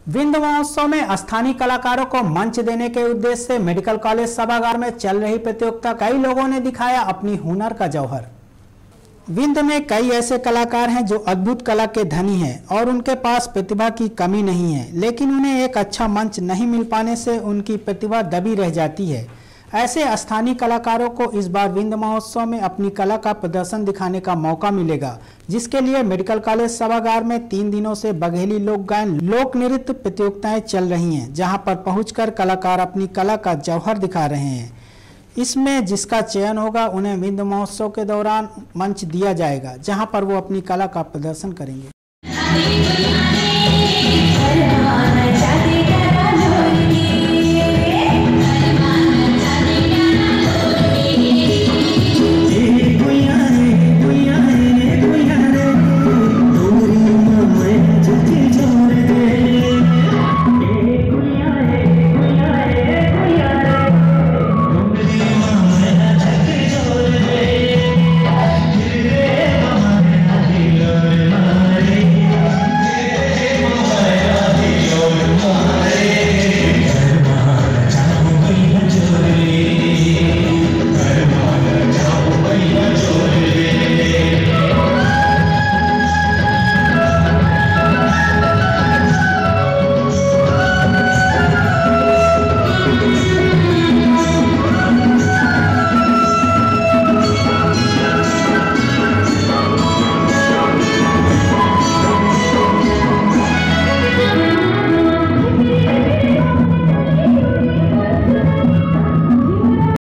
विंध्य महोत्सव में स्थानीय कलाकारों को मंच देने के उद्देश्य से मेडिकल कॉलेज सभागार में चल रही प्रतियोगिता कई लोगों ने दिखाया अपनी हुनर का जौहर। विंध्य में कई ऐसे कलाकार हैं जो अद्भुत कला के धनी हैं और उनके पास प्रतिभा की कमी नहीं है, लेकिन उन्हें एक अच्छा मंच नहीं मिल पाने से उनकी प्रतिभा दबी रह जाती है। ऐसे स्थानीय कलाकारों को इस बार विंध्य महोत्सव में अपनी कला का प्रदर्शन दिखाने का मौका मिलेगा, जिसके लिए मेडिकल कॉलेज सभागार में 3 दिनों से बघेली लोक गायन लोक नृत्य प्रतियोगिताएं चल रही हैं, जहां पर पहुंचकर कलाकार अपनी कला का जौहर दिखा रहे हैं। इसमें जिसका चयन होगा उन्हें विंध्य महोत्सव के दौरान मंच दिया जाएगा, जहां पर वो अपनी कला का प्रदर्शन करेंगे।